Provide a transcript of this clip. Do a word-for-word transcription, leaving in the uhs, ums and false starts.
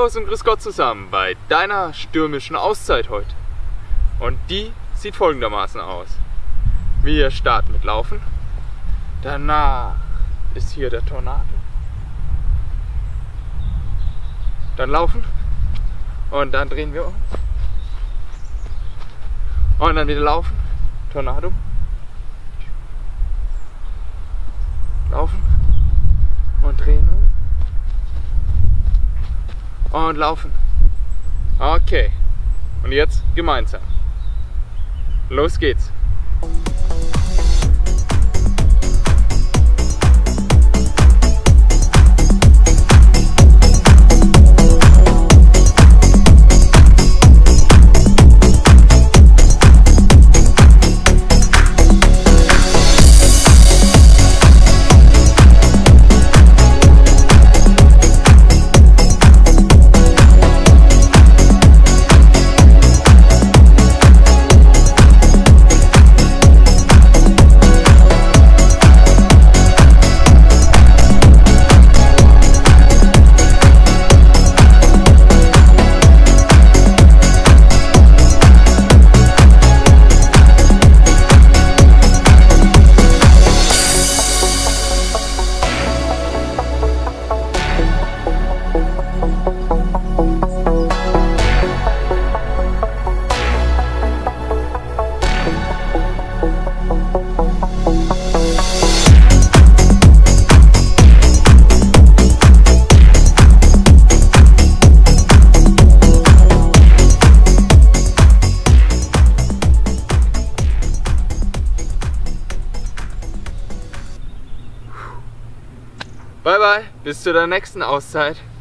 Servus und Grüß Gott zusammen bei deiner stürmischen Auszeit heute. Und die sieht folgendermaßen aus. Wir starten mit Laufen. Danach ist hier der Tornado. Dann Laufen. Und dann drehen wir um. Und dann wieder Laufen. Tornado. Laufen. Und drehen um. Und laufen. Okay. Und jetzt gemeinsam. Los geht's. Bye bye, bis zu der nächsten Auszeit.